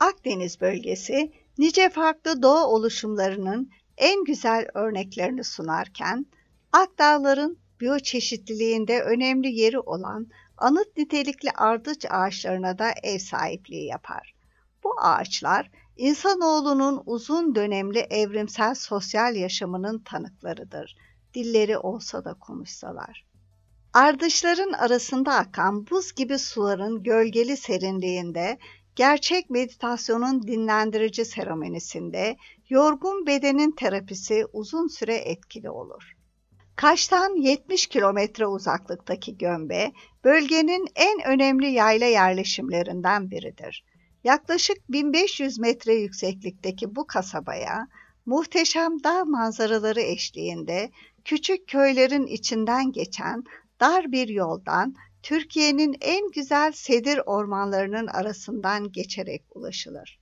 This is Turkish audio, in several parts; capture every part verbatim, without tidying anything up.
Akdeniz bölgesi, nice farklı doğa oluşumlarının en güzel örneklerini sunarken, Akdağların biyoçeşitliliğinde önemli yeri olan anıt nitelikli ardıç ağaçlarına da ev sahipliği yapar. Bu ağaçlar, insanoğlunun uzun dönemli evrimsel sosyal yaşamının tanıklarıdır, dilleri olsa da konuşsalar. Ardışların arasında akan buz gibi suların gölgeli serinliğinde, gerçek meditasyonun dinlendirici seremonisinde, yorgun bedenin terapisi uzun süre etkili olur. Kaş'tan yetmiş kilometre uzaklıktaki Gömbe, bölgenin en önemli yayla yerleşimlerinden biridir. Yaklaşık bin beş yüz metre yükseklikteki bu kasabaya, muhteşem dağ manzaraları eşliğinde küçük köylerin içinden geçen dar bir yoldan Türkiye'nin en güzel sedir ormanlarının arasından geçerek ulaşılır.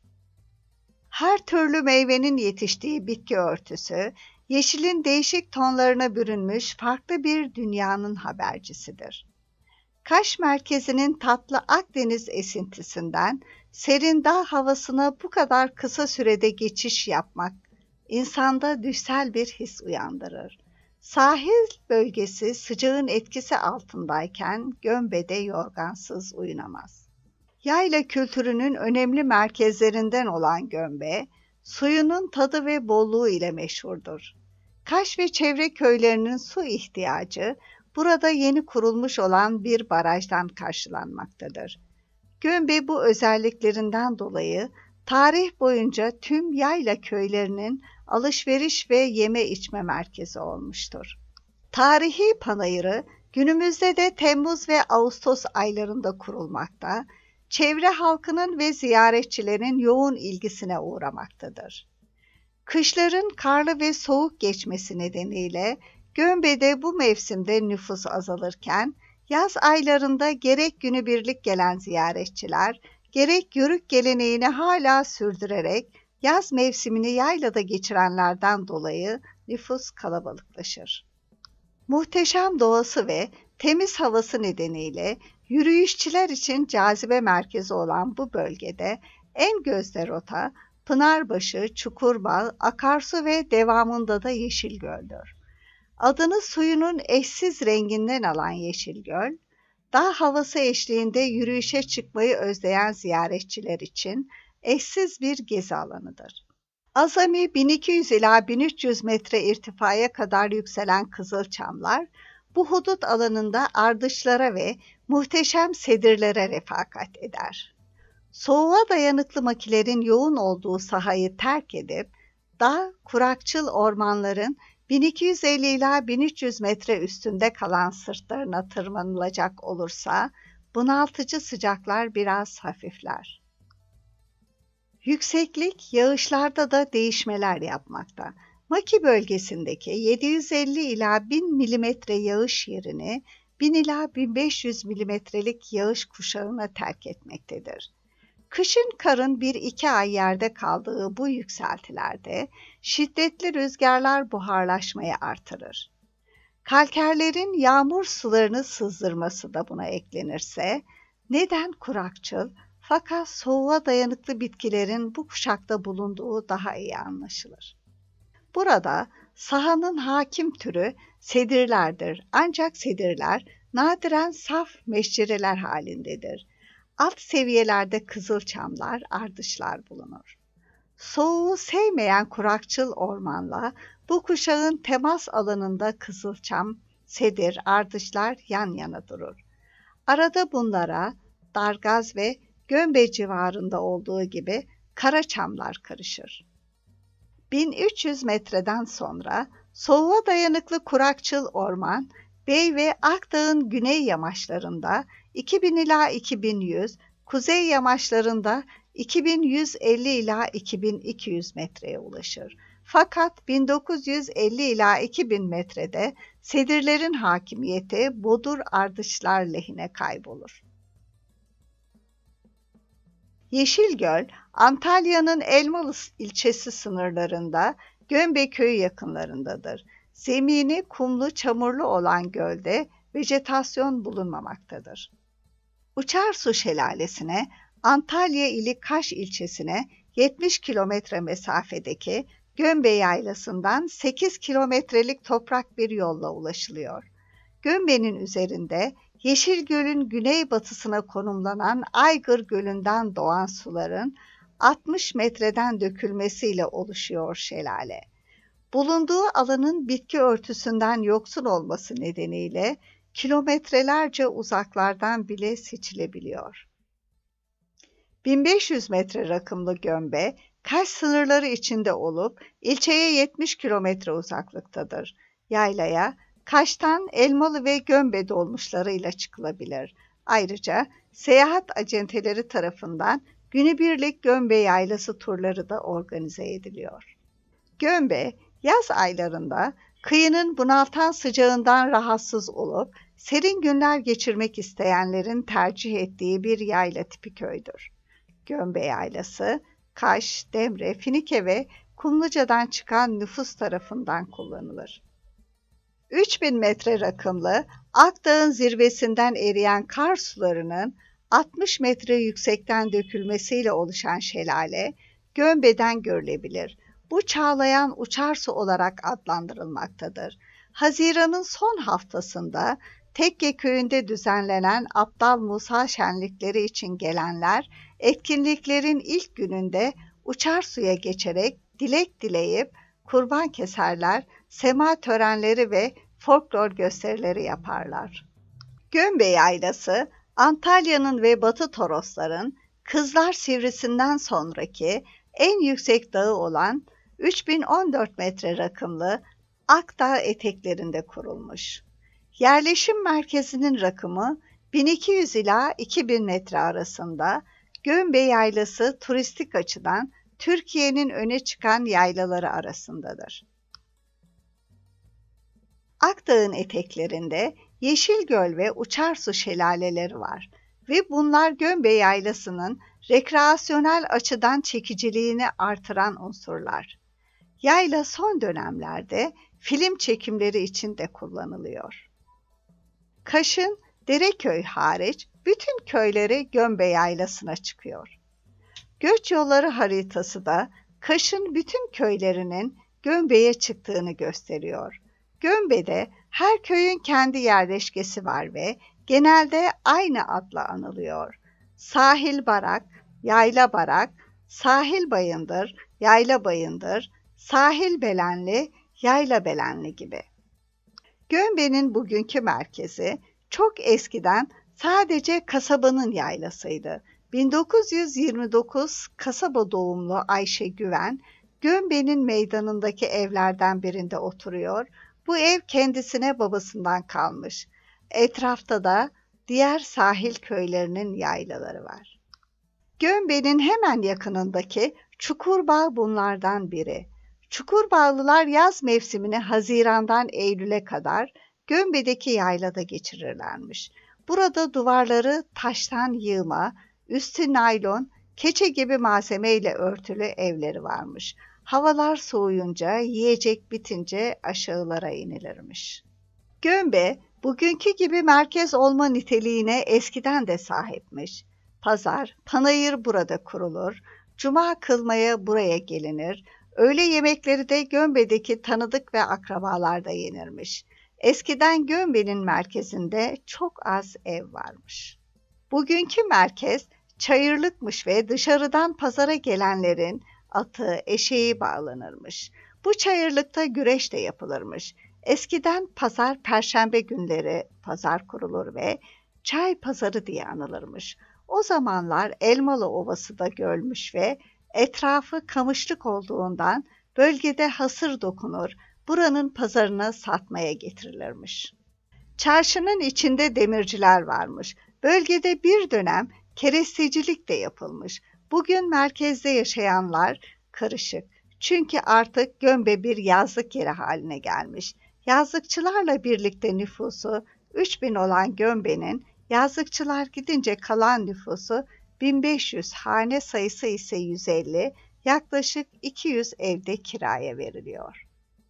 Her türlü meyvenin yetiştiği bitki örtüsü, yeşilin değişik tonlarına bürünmüş farklı bir dünyanın habercisidir. Kaş merkezinin tatlı Akdeniz esintisinden serin dağ havasına bu kadar kısa sürede geçiş yapmak, insanda düşsel bir his uyandırır. Sahil bölgesi sıcağın etkisi altındayken Gömbe'de yorgansız uyunamaz. Yayla kültürünün önemli merkezlerinden olan Gömbe, suyunun tadı ve bolluğu ile meşhurdur. Kaş ve çevre köylerinin su ihtiyacı, burada yeni kurulmuş olan bir barajdan karşılanmaktadır. Gömbe bu özelliklerinden dolayı tarih boyunca tüm yayla köylerinin alışveriş ve yeme içme merkezi olmuştur. Tarihi panayırı günümüzde de Temmuz ve Ağustos aylarında kurulmakta, çevre halkının ve ziyaretçilerin yoğun ilgisine uğramaktadır. Kışların karlı ve soğuk geçmesi nedeniyle Gömbe'de bu mevsimde nüfus azalırken, yaz aylarında gerek günübirlik gelen ziyaretçiler, gerek yörük geleneğini hala sürdürerek yaz mevsimini yaylada geçirenlerden dolayı nüfus kalabalıklaşır. Muhteşem doğası ve temiz havası nedeniyle yürüyüşçüler için cazibe merkezi olan bu bölgede en gözde rota Pınarbaşı, Çukurbağ, akarsu ve devamında da Yeşilgöl'dür. Adını suyunun eşsiz renginden alan Yeşilgöl, dağ havası eşliğinde yürüyüşe çıkmayı özleyen ziyaretçiler için eşsiz bir gezi alanıdır. Azami bin iki yüz ila bin üç yüz metre irtifaya kadar yükselen Kızılçamlar, bu hudut alanında ardışlara ve muhteşem sedirlere refakat eder. Soğuğa dayanıklı makilerin yoğun olduğu sahayı terk edip, dağ, kurakçıl ormanların bin iki yüz elli ila bin üç yüz metre üstünde kalan sırtlarına tırmanılacak olursa, bunaltıcı sıcaklar biraz hafifler. Yükseklik yağışlarda da değişmeler yapmakta. Maki bölgesindeki yedi yüz elli ila bin milimetre yağış yerini bin ila bin beş yüz milimetrelik yağış kuşağına terk etmektedir. Kışın karın bir iki ay yerde kaldığı bu yükseltilerde şiddetli rüzgarlar buharlaşmayı artırır. Kalkerlerin yağmur sularını sızdırması da buna eklenirse, neden kurakçıl fakat soğuğa dayanıklı bitkilerin bu kuşakta bulunduğu daha iyi anlaşılır. Burada sahanın hakim türü sedirlerdir, ancak sedirler nadiren saf meşcireler halindedir. Alt seviyelerde kızılçamlar, ardışlar bulunur. Soğuğu sevmeyen kurakçıl ormanla bu kuşağın temas alanında kızılçam, sedir, ardışlar yan yana durur. Arada bunlara Dargaz ve Gömbe civarında olduğu gibi karaçamlar karışır. bin üç yüz metreden sonra soğuğa dayanıklı kurakçıl orman, Bey ve Akdağ'ın güney yamaçlarında iki bin ila iki bin yüz, kuzey yamaçlarında iki bin yüz elli ila iki bin iki yüz metreye ulaşır. Fakat bin dokuz yüz elli ila iki bin metrede sedirlerin hakimiyeti bodur ardışlar lehine kaybolur. Yeşilgöl, Antalya'nın Elmalı ilçesi sınırlarında Gömbe köyü yakınlarındadır. Zemini kumlu çamurlu olan gölde vejetasyon bulunmamaktadır. Uçarsu Şelalesi'ne Antalya ili Kaş ilçesine yetmiş kilometre mesafedeki Gömbe Yaylası'ndan sekiz kilometrelik toprak bir yolla ulaşılıyor. Gömbe'nin üzerinde Yeşilgöl'ün güneybatısına konumlanan Aygır Gölü'nden doğan suların altmış metreden dökülmesiyle oluşuyor şelale. Bulunduğu alanın bitki örtüsünden yoksun olması nedeniyle kilometrelerce uzaklardan bile seçilebiliyor. bin beş yüz metre rakımlı Gömbe, Kaş sınırları içinde olup ilçeye yetmiş kilometre uzaklıktadır. Yaylaya, Kaş'tan Elmalı ve Gömbe dolmuşlarıyla çıkılabilir. Ayrıca seyahat acenteleri tarafından günübirlik Gömbe Yaylası turları da organize ediliyor. Gömbe, yaz aylarında kıyının bunaltan sıcağından rahatsız olup serin günler geçirmek isteyenlerin tercih ettiği bir yayla tipi köydür. Gömbe Yaylası, Kaş, Demre, Finike ve Kumluca'dan çıkan nüfus tarafından kullanılır. üç bin metre rakımlı Akdağ'ın zirvesinden eriyen kar sularının altmış metre yüksekten dökülmesiyle oluşan şelale, Gömbe'den görülebilir. Bu çağlayan uçar su olarak adlandırılmaktadır. Haziran'ın son haftasında Tekke köyünde düzenlenen Aptal Musa şenlikleri için gelenler, etkinliklerin ilk gününde uçar suya geçerek dilek dileyip kurban keserler, sema törenleri ve folklor gösterileri yaparlar. Gömbe Yaylası, Antalya'nın ve Batı Torosların Kızlar Sivrisi'nden sonraki en yüksek dağı olan üç bin on dört metre rakımlı Akdağ eteklerinde kurulmuş. Yerleşim merkezinin rakımı bin iki yüz ila iki bin metre arasında. Gömbe Yaylası turistik açıdan Türkiye'nin öne çıkan yaylaları arasındadır. Akdağ'ın eteklerinde Yeşilgöl ve Uçarsu şelaleleri var ve bunlar Gömbe Yaylası'nın rekreasyonel açıdan çekiciliğini artıran unsurlar. Yayla son dönemlerde film çekimleri için de kullanılıyor. Kaş'ın Dereköy hariç bütün köyleri Gömbe Yaylası'na çıkıyor. Göç yolları haritası da Kaş'ın bütün köylerinin Gömbe'ye çıktığını gösteriyor. Gömbe'de her köyün kendi yerleşkesi var ve genelde aynı adla anılıyor. Sahil Barak, Yayla Barak, Sahil Bayındır, Yayla Bayındır, Sahil Belenli, Yayla Belenli gibi. Gömbe'nin bugünkü merkezi çok eskiden sadece kasabanın yaylasıydı. bin dokuz yüz yirmi dokuz kasaba doğumlu Ayşe Güven, Gömbe'nin meydanındaki evlerden birinde oturuyor. Bu ev kendisine babasından kalmış. Etrafta da diğer sahil köylerinin yaylaları var. Gömbe'nin hemen yakınındaki Çukurbağ bunlardan biri. Çukurbağlılar yaz mevsimini Haziran'dan Eylül'e kadar Gömbe'deki yaylada geçirirlermiş. Burada duvarları taştan yığma, üstü naylon, keçe gibi malzemeyle örtülü evleri varmış. Havalar soğuyunca, yiyecek bitince aşağılara inilirmiş. Gömbe, bugünkü gibi merkez olma niteliğine eskiden de sahipmiş. Pazar, panayır burada kurulur, cuma kılmaya buraya gelinir, öğle yemekleri de Gömbe'deki tanıdık ve akrabalarda yenirmiş. Eskiden Gömbe'nin merkezinde çok az ev varmış. Bugünkü merkez çayırlıkmış ve dışarıdan pazara gelenlerin atı, eşeği bağlanırmış. Bu çayırlıkta güreş de yapılırmış. Eskiden pazar perşembe günleri pazar kurulur ve çay pazarı diye anılırmış. O zamanlar Elmalı Ovası da gölmüş ve etrafı kamışlık olduğundan bölgede hasır dokunur, buranın pazarına satmaya getirilirmiş. Çarşının içinde demirciler varmış. Bölgede bir dönem kerestecilik de yapılmış. Bugün merkezde yaşayanlar karışık. Çünkü artık Gömbe bir yazlık yeri haline gelmiş. Yazlıkçılarla birlikte nüfusu üç bin olan Gömbe'nin yazlıkçılar gidince kalan nüfusu bin beş yüz, hane sayısı ise yüz elli, yaklaşık iki yüz evde kiraya veriliyor.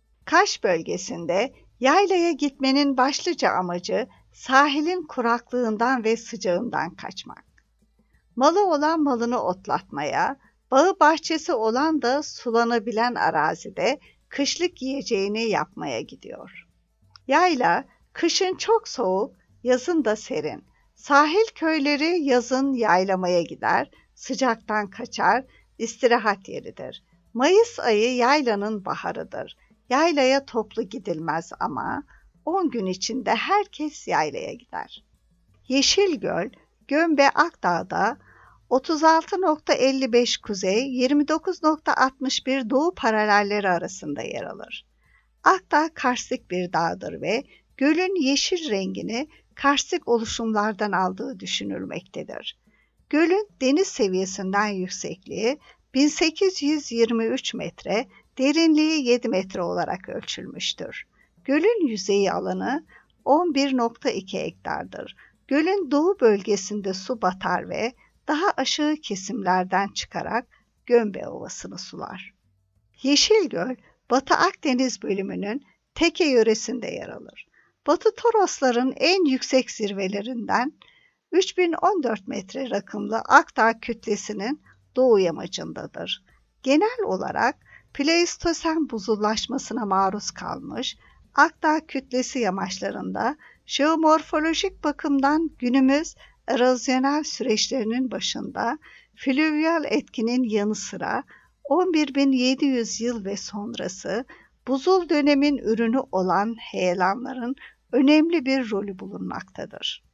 Kaş bölgesinde yaylaya gitmenin başlıca amacı sahilin kuraklığından ve sıcağından kaçmak. Malı olan malını otlatmaya, bağı bahçesi olan da sulanabilen arazide kışlık yiyeceğini yapmaya gidiyor. Yayla, kışın çok soğuk, yazın da serin. Sahil köyleri yazın yaylamaya gider, sıcaktan kaçar, istirahat yeridir. Mayıs ayı yaylanın baharıdır. Yaylaya toplu gidilmez ama on gün içinde herkes yaylaya gider. Yeşilgöl, Gömbe Akdağ'da otuz altı nokta elli beş kuzey, yirmi dokuz nokta altmış bir doğu paralelleri arasında yer alır. Akdağ karstik bir dağdır ve gölün yeşil rengini karstik oluşumlardan aldığı düşünülmektedir. Gölün deniz seviyesinden yüksekliği bin sekiz yüz yirmi üç metre, derinliği yedi metre olarak ölçülmüştür. Gölün yüzeyi alanı on bir nokta iki hektardır. Gölün doğu bölgesinde su batar ve daha aşağı kesimlerden çıkarak Gömbe Ovası'nı sular. Yeşilgöl, Batı Akdeniz bölümünün Teke yöresinde yer alır. Batı Torosların en yüksek zirvelerinden üç bin on dört metre rakımlı Akdağ kütlesinin doğu yamacındadır. Genel olarak Pleistosen buzullaşmasına maruz kalmış Akdağ kütlesi yamaçlarında jeomorfolojik bakımdan günümüz erozyonel süreçlerinin başında flüvyal etkinin yanı sıra on bir bin yedi yüz yıl ve sonrası buzul dönemin ürünü olan heyelanların önemli bir rolü bulunmaktadır.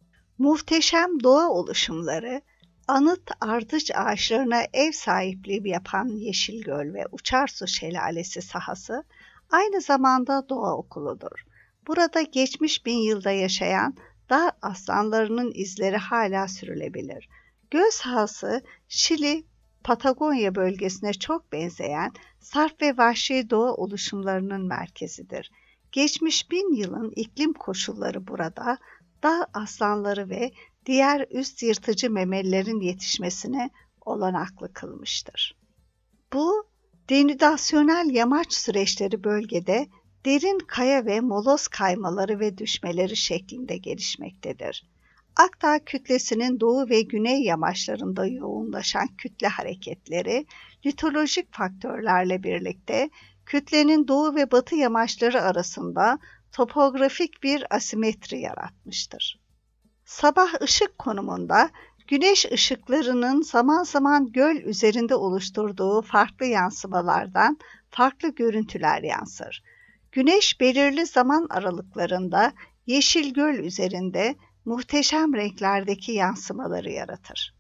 Muhteşem doğa oluşumları, anıt ardıç ağaçlarına ev sahipliği yapan Yeşilgöl ve Uçarsu Şelalesi sahası aynı zamanda doğa okuludur. Burada geçmiş bin yılda yaşayan dağ aslanlarının izleri hala sürülebilir. Göl sahası, Şili, Patagonya bölgesine çok benzeyen sarp ve vahşi doğa oluşumlarının merkezidir. Geçmiş bin yılın iklim koşulları burada dağ aslanları ve diğer üst yırtıcı memelilerin yetişmesine olanaklı kılmıştır. Bu denüdasyonel yamaç süreçleri bölgede derin kaya ve moloz kaymaları ve düşmeleri şeklinde gelişmektedir. Akdağ kütlesinin doğu ve güney yamaçlarında yoğunlaşan kütle hareketleri, litolojik faktörlerle birlikte kütlenin doğu ve batı yamaçları arasında topografik bir asimetri yaratmıştır. Sabah ışık konumunda güneş ışıklarının zaman zaman göl üzerinde oluşturduğu farklı yansımalardan farklı görüntüler yansır. Güneş belirli zaman aralıklarında yeşil göl üzerinde muhteşem renklerdeki yansımaları yaratır.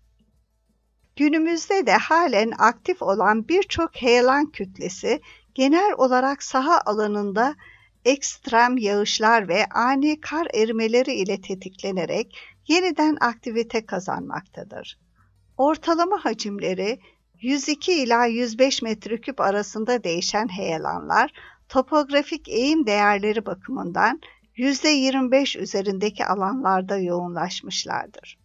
Günümüzde de halen aktif olan birçok heyelan kütlesi genel olarak saha alanında ekstrem yağışlar ve ani kar erimeleri ile tetiklenerek yeniden aktivite kazanmaktadır. Ortalama hacimleri yüz iki ila yüz beş metreküp arasında değişen heyelanlar, topografik eğim değerleri bakımından yüzde yirmi beş üzerindeki alanlarda yoğunlaşmışlardır.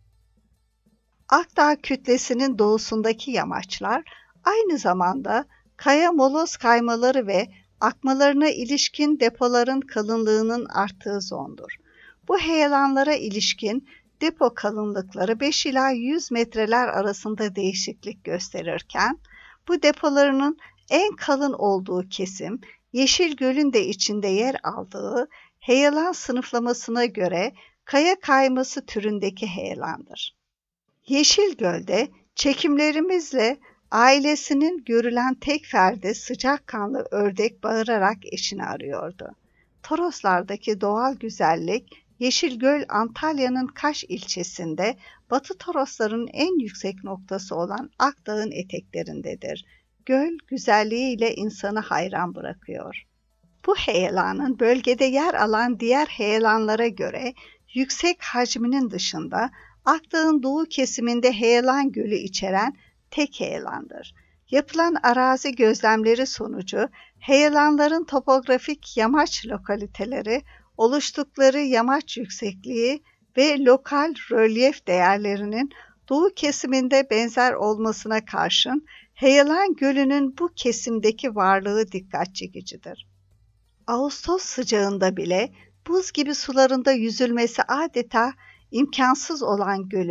Akdağ kütlesinin doğusundaki yamaçlar aynı zamanda kaya moloz kaymaları ve akmalarına ilişkin depoların kalınlığının arttığı zondur. Bu heyelanlara ilişkin depo kalınlıkları beş ila yüz metreler arasında değişiklik gösterirken, bu depolarının en kalın olduğu kesim, Yeşil Göl'ün de içinde yer aldığı heyelan sınıflamasına göre kaya kayması türündeki heyelandır. Yeşil Göl'de çekimlerimizle ailesinin görülen tek ferdi sıcakkanlı ördek bağırarak eşini arıyordu. Toroslardaki doğal güzellik, Yeşilgöl Antalya'nın Kaş ilçesinde Batı Torosların en yüksek noktası olan Akdağ'ın eteklerindedir. Göl güzelliğiyle insanı hayran bırakıyor. Bu heyelanın bölgede yer alan diğer heyelanlara göre yüksek hacminin dışında Akdağ'ın doğu kesiminde Heyelan Gölü içeren tek heyelandır. Yapılan arazi gözlemleri sonucu heyelanların topografik yamaç lokaliteleri, oluştukları yamaç yüksekliği ve lokal rölyef değerlerinin doğu kesiminde benzer olmasına karşın Heyelan Gölü'nün bu kesimdeki varlığı dikkat çekicidir. Ağustos sıcağında bile buz gibi sularında yüzülmesi adeta imkansız olan gölün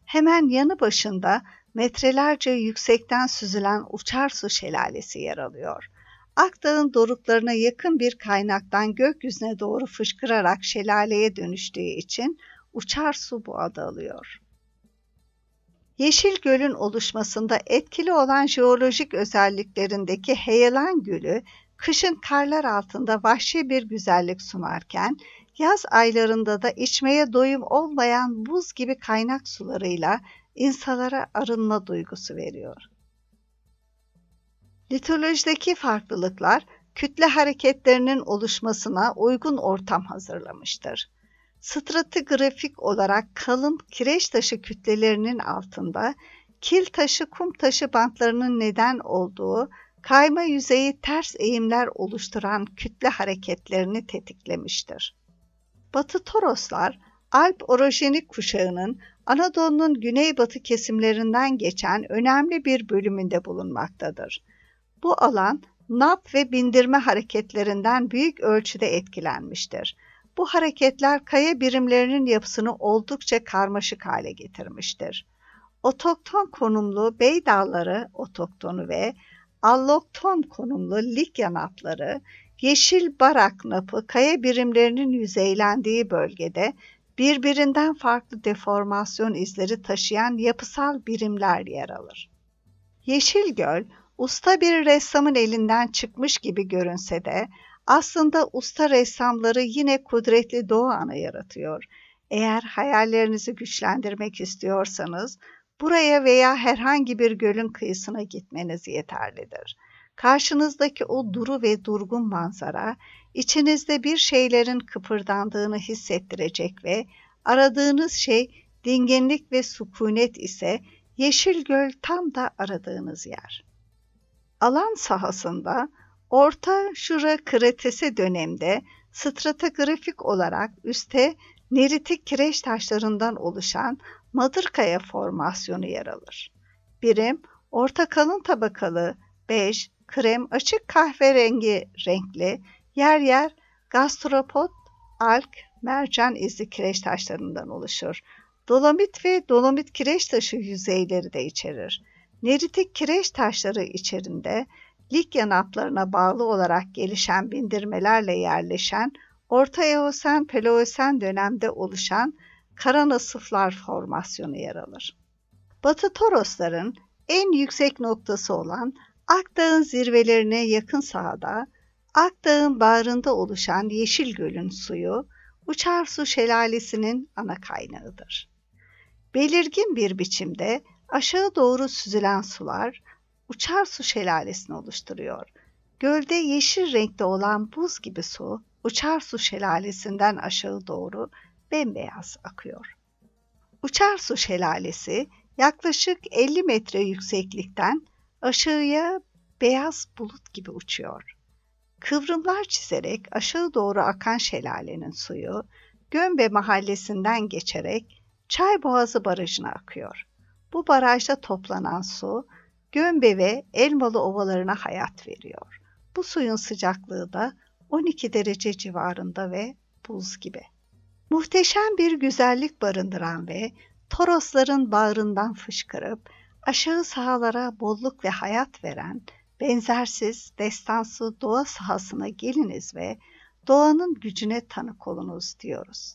Hemen yanı başında metrelerce yüksekten süzülen Uçarsu Şelalesi yer alıyor. Akdağ'ın doruklarına yakın bir kaynaktan gökyüzüne doğru fışkırarak şelaleye dönüştüğü için Uçarsu bu adı alıyor. Yeşil Göl'ün oluşmasında etkili olan jeolojik özelliklerindeki Heyelan Gölü, kışın karlar altında vahşi bir güzellik sunarken, yaz aylarında da içmeye doyum olmayan buz gibi kaynak sularıyla insanlara arınma duygusu veriyor. Litolojideki farklılıklar, kütle hareketlerinin oluşmasına uygun ortam hazırlamıştır. Stratigrafik olarak kalın kireç taşı kütlelerinin altında kil taşı kum taşı bantlarının neden olduğu kayma yüzeyi ters eğimler oluşturan kütle hareketlerini tetiklemiştir. Batı Toroslar, Alp orojenik kuşağının Anadolu'nun güneybatı kesimlerinden geçen önemli bir bölümünde bulunmaktadır. Bu alan, nap ve bindirme hareketlerinden büyük ölçüde etkilenmiştir. Bu hareketler kaya birimlerinin yapısını oldukça karmaşık hale getirmiştir. Otokton konumlu Bey Dağları otoktonu ve allokton konumlu Likya napları, yeşil barak napı kaya birimlerinin yüzeylendiği bölgede birbirinden farklı deformasyon izleri taşıyan yapısal birimler yer alır. Yeşil Göl, usta bir ressamın elinden çıkmış gibi görünse de, aslında usta ressamları yine kudretli doğu anı yaratıyor. Eğer hayallerinizi güçlendirmek istiyorsanız, buraya veya herhangi bir gölün kıyısına gitmeniz yeterlidir. Karşınızdaki o duru ve durgun manzara, içinizde bir şeylerin kıpırdandığını hissettirecek ve aradığınız şey dinginlik ve sükunet ise Yeşil Göl tam da aradığınız yer. Alan sahasında Orta Jura Kretasi dönemde stratigrafik olarak üste neritik kireç taşlarından oluşan Madırkaya formasyonu yer alır. Birim, orta kalın tabakalı, bej, krem, açık kahverengi renkli, yer yer gastropod, alk, mercan izli kireç taşlarından oluşur. Dolomit ve dolomit kireç taşı yüzeyleri de içerir. Neritik kireç taşları içerisinde Likya naplarına bağlı olarak gelişen bindirmelerle yerleşen Orta Eosen Paleosen dönemde oluşan karanasıflar formasyonu yer alır. Batı Torosların en yüksek noktası olan Akdağ'ın zirvelerine yakın sahada, Akdağ'ın bağrında oluşan Yeşil Göl'ün suyu, Uçarsu Şelalesi'nin ana kaynağıdır. Belirgin bir biçimde aşağı doğru süzülen sular, Uçarsu Şelalesi'ni oluşturuyor. Gölde yeşil renkte olan buz gibi su, Uçarsu Şelalesi'nden aşağı doğru bembeyaz akıyor. Uçarsu Şelalesi yaklaşık elli metre yükseklikten aşağıya beyaz bulut gibi uçuyor. Kıvrımlar çizerek aşağı doğru akan şelalenin suyu, Gömbe mahallesinden geçerek Çayboğazı Barajı'na akıyor. Bu barajda toplanan su, Gömbe ve Elmalı ovalarına hayat veriyor. Bu suyun sıcaklığı da on iki derece civarında ve buz gibi. Muhteşem bir güzellik barındıran ve Torosların bağrından fışkırıp aşağı sahalara bolluk ve hayat veren benzersiz, destansı doğa sahasına geliniz ve doğanın gücüne tanık olunuz diyoruz.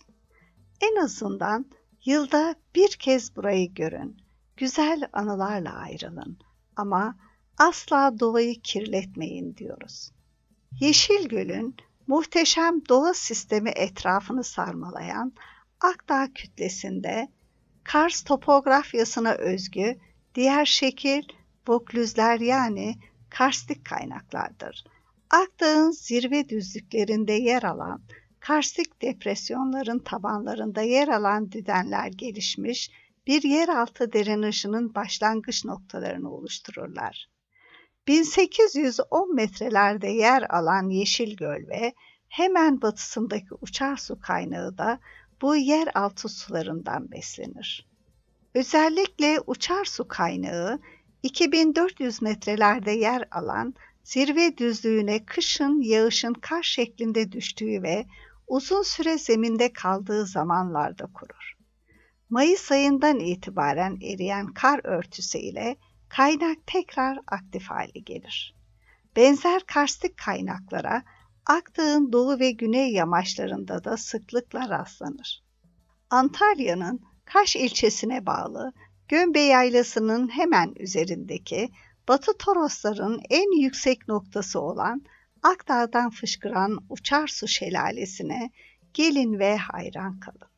En azından yılda bir kez burayı görün, güzel anılarla ayrılın ama asla doğayı kirletmeyin diyoruz. Yeşil Göl'ün muhteşem doğa sistemi etrafını sarmalayan Akdağ kütlesinde Kars topografyasına özgü diğer şekil boklüzler yani karstik kaynaklardır. Akdağ'ın zirve düzlüklerinde yer alan karstik depresyonların tabanlarında yer alan düdenler gelişmiş bir yeraltı drenajının başlangıç noktalarını oluştururlar. bin sekiz yüz on metrelerde yer alan Yeşil Göl ve hemen batısındaki Uçarsu kaynağı da bu yeraltı sularından beslenir. Özellikle Uçarsu kaynağı iki bin dört yüz metrelerde yer alan zirve düzlüğüne kışın yağışın kar şeklinde düştüğü ve uzun süre zeminde kaldığı zamanlarda kurur. Mayıs ayından itibaren eriyen kar örtüsü ile kaynak tekrar aktif hale gelir. Benzer karstik kaynaklara Akdağ'ın doğu ve güney yamaçlarında da sıklıkla rastlanır. Antalya'nın Kaş ilçesine bağlı Gömbe Yaylası'nın hemen üzerindeki Batı Torosların en yüksek noktası olan Akdağ'dan fışkıran Uçarsu Şelalesi'ne gelin ve hayran kalın.